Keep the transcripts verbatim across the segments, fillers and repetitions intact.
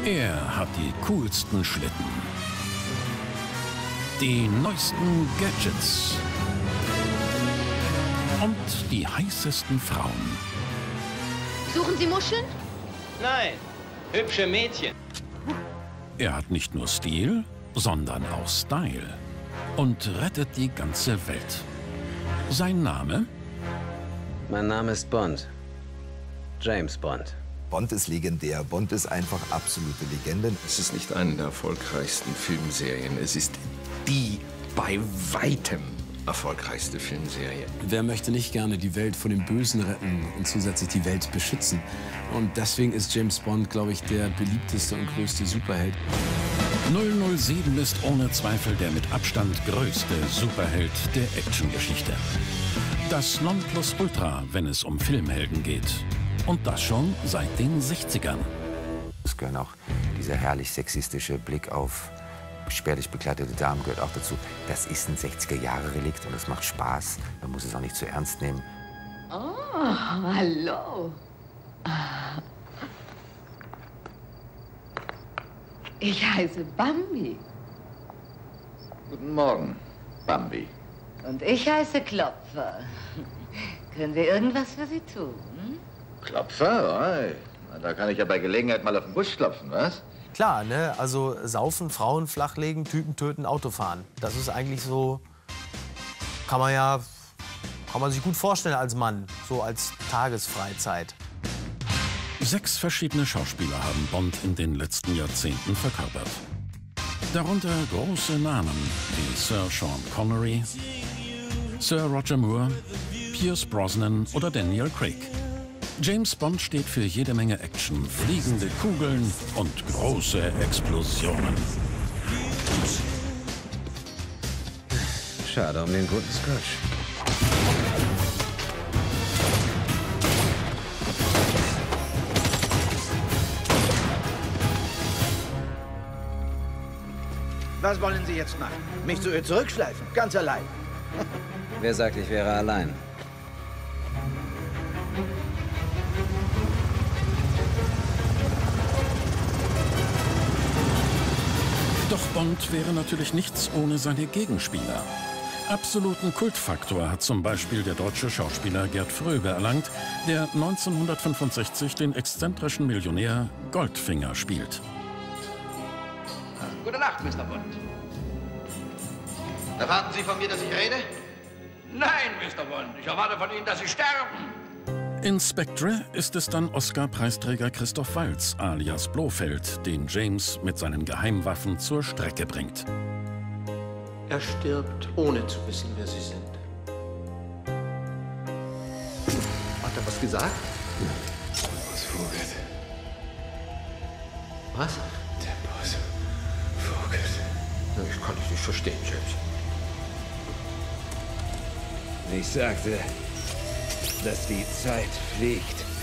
Er hat die coolsten Schlitten, die neuesten Gadgets und die heißesten Frauen. Suchen Sie Muscheln? Nein, hübsche Mädchen. Er hat nicht nur Stil, sondern auch Style und rettet die ganze Welt. Sein Name? Mein Name ist Bond. James Bond. Bond ist legendär. Bond ist einfach absolute Legende. Es ist nicht eine der erfolgreichsten Filmserien. Es ist die bei weitem erfolgreichste Filmserie. Wer möchte nicht gerne die Welt vor dem Bösen retten und zusätzlich die Welt beschützen? Und deswegen ist James Bond, glaube ich, der beliebteste und größte Superheld. null null sieben ist ohne Zweifel der mit Abstand größte Superheld der Actiongeschichte. Das Nonplusultra, wenn es um Filmhelden geht. Und das schon seit den sechzigern. Es gehört auch dieser herrlich sexistische Blick auf spärlich bekleidete Damen gehört auch dazu. Das ist ein sechziger-Jahre-Relikt und es macht Spaß. Man muss es auch nicht zu ernst nehmen. Oh, hallo. Ich heiße Bambi. Guten Morgen, Bambi. Und ich heiße Klopfer. Können wir irgendwas für Sie tun? Klopfer? Oi. Na, da kann ich ja bei Gelegenheit mal auf den Busch klopfen, was? Klar, ne? Also saufen, Frauen flachlegen, Typen töten, Auto fahren. Das ist eigentlich so, kann man ja, kann man sich gut vorstellen als Mann, so als Tagesfreizeit. Sechs verschiedene Schauspieler haben Bond in den letzten Jahrzehnten verkörpert. Darunter große Namen wie Sir Sean Connery, Sir Roger Moore, Pierce Brosnan oder Daniel Craig. James Bond steht für jede Menge Action, fliegende Kugeln und große Explosionen. Schade um den guten Scotch. Was wollen Sie jetzt machen? Mich zu ihr zurückschleifen? Ganz allein? Wer sagt, ich wäre allein? Doch Bond wäre natürlich nichts ohne seine Gegenspieler. Absoluten Kultfaktor hat zum Beispiel der deutsche Schauspieler Gerd Fröbe erlangt, der neunzehnhundertfünfundsechzig den exzentrischen Millionär Goldfinger spielt. Gute Nacht, Mister Bond. Erwarten Sie von mir, dass ich rede? Nein, Mister Bond. Ich erwarte von Ihnen, dass Sie sterben. In Spectre ist es dann Oscar-Preisträger Christoph Waltz alias Blofeld, den James mit seinen Geheimwaffen zur Strecke bringt. Er stirbt, ohne zu wissen, wer Sie sind. Hat er was gesagt? Der Boss vogelt. Was? Der Boss vogelt. Na, ich kann dich nicht verstehen, James. Ich sagte, dass die Zeit fliegt.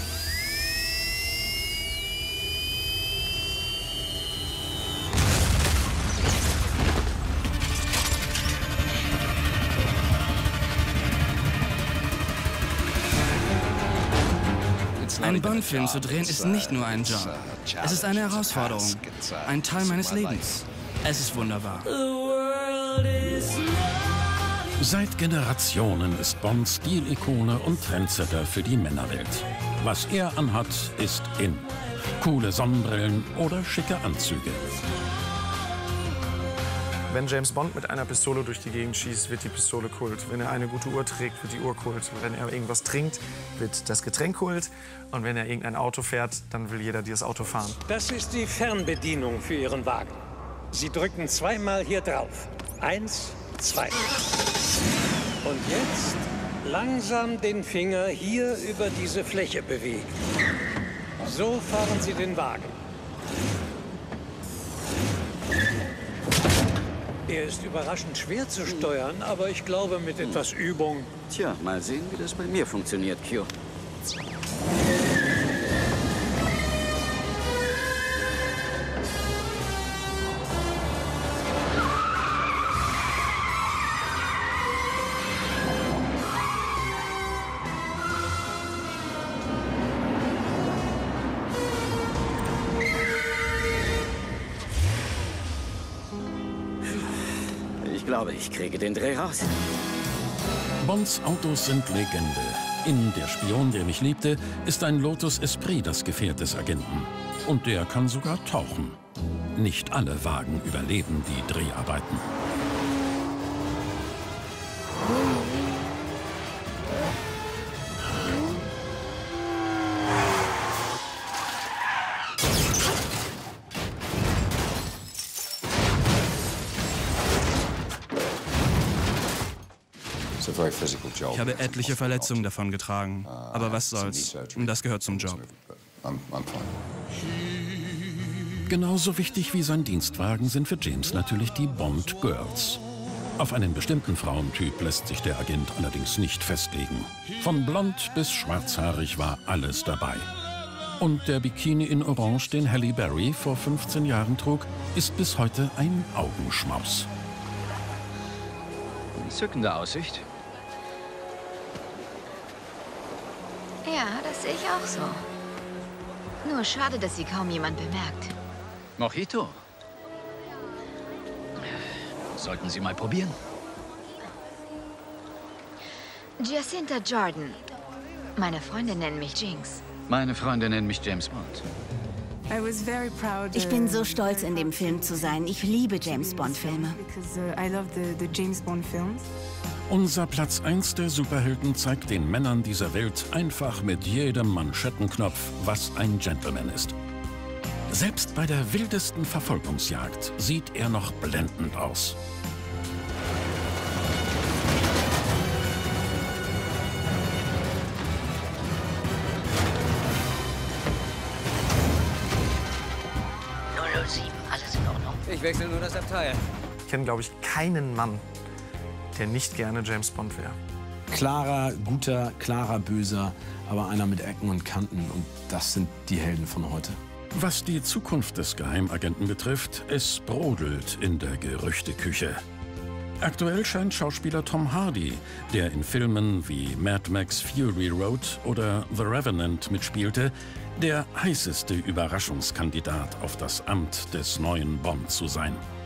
Einen Bond-Film zu drehen ist nicht nur ein Job. Es ist eine Herausforderung. Ein Teil meines Lebens. Es ist wunderbar. Seit Generationen ist Bond Stilikone und Trendsetter für die Männerwelt. Was er anhat, ist in. Coole Sonnenbrillen oder schicke Anzüge. Wenn James Bond mit einer Pistole durch die Gegend schießt, wird die Pistole Kult. Wenn er eine gute Uhr trägt, wird die Uhr Kult. Wenn er irgendwas trinkt, wird das Getränk Kult. Und wenn er irgendein Auto fährt, dann will jeder dieses Auto fahren. Das ist die Fernbedienung für Ihren Wagen. Sie drücken zweimal hier drauf. Eins, zwei. Und jetzt langsam den Finger hier über diese Fläche bewegen. So fahren Sie den Wagen. Er ist überraschend schwer zu steuern, aber ich glaube, mit etwas Übung... Tja, mal sehen, wie das bei mir funktioniert, Q. glaube, ich kriege den Dreh raus. Bonds Autos sind Legende. In Der Spion, der mich liebte, ist ein Lotus Esprit das Gefährt des Agenten. Und der kann sogar tauchen. Nicht alle Wagen überleben die Dreharbeiten. Ich habe etliche Verletzungen davon getragen. Aber was soll's? Das gehört zum Job. Genauso wichtig wie sein Dienstwagen sind für James natürlich die Bond Girls. Auf einen bestimmten Frauentyp lässt sich der Agent allerdings nicht festlegen. Von blond bis schwarzhaarig war alles dabei. Und der Bikini in Orange, den Halle Berry vor fünfzehn Jahren trug, ist bis heute ein Augenschmaus. Entzückende Aussicht. Ja, das sehe ich auch so. Nur schade, dass sie kaum jemand bemerkt. Mojito. Sollten Sie mal probieren. Jacinta Jordan. Meine Freunde nennen mich Jinx. Meine Freunde nennen mich James Bond. Ich bin so stolz, in dem Film zu sein. Ich liebe James-Bond-Filme. Unser Platz eins der Superhelden zeigt den Männern dieser Welt einfach mit jedem Manschettenknopf, was ein Gentleman ist. Selbst bei der wildesten Verfolgungsjagd sieht er noch blendend aus. null null sieben, alles in Ordnung. Ich wechsle nur das Abteil. Ich kenne, glaube ich, keinen Mann, der nicht gerne James Bond wäre. Klarer, guter, klarer, böser, aber einer mit Ecken und Kanten. Und das sind die Helden von heute. Was die Zukunft des Geheimagenten betrifft, es brodelt in der Gerüchteküche. Aktuell scheint Schauspieler Tom Hardy, der in Filmen wie Mad Max Fury Road oder The Revenant mitspielte, der heißeste Überraschungskandidat auf das Amt des neuen Bond zu sein.